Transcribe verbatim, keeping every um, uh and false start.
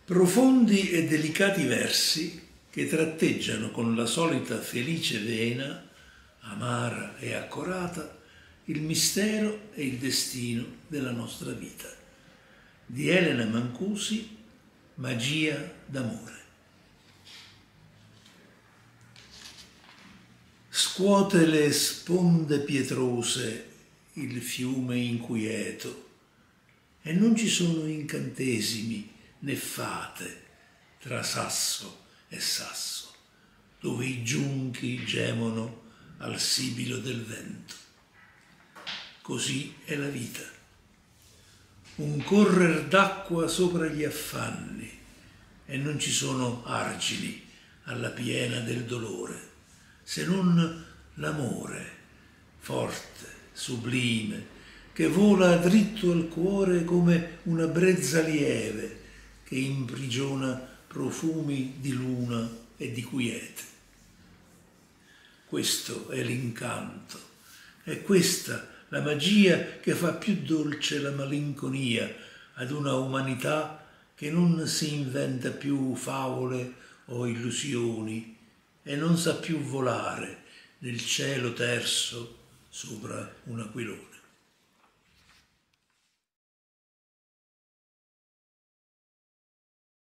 Profondi e delicati versi che tratteggiano con la solita felice vena, amara e accorata, il mistero e il destino della nostra vita. Di Elena Mancusi, Magia d'amore. Scuote le sponde pietrose il fiume inquieto e non ci sono incantesimi né fate tra sasso e sasso, dove i giunchi gemono al sibilo del vento. Così è la vita, un correr d'acqua sopra gli affanni, e non ci sono argini alla piena del dolore, se non l'amore forte, sublime, che vola dritto al cuore come una brezza lieve che imprigiona profumi di luna e di quiete. Questo è l'incanto, è questa la magia che fa più dolce la malinconia ad una umanità che non si inventa più favole o illusioni e non sa più volare nel cielo terso sopra un aquilone.